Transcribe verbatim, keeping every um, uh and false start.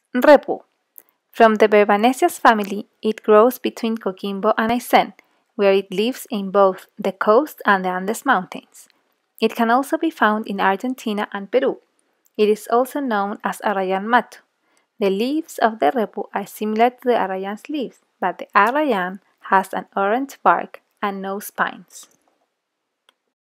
Repu. From the Verbenaceae family, it grows between Coquimbo and Aysén, where it lives in both the coast and the Andes Mountains. It can also be found in Argentina and Peru. It is also known as Arrayan Mato. The leaves of the repu are similar to the arrayan's leaves, but the arrayan has an orange bark and no spines.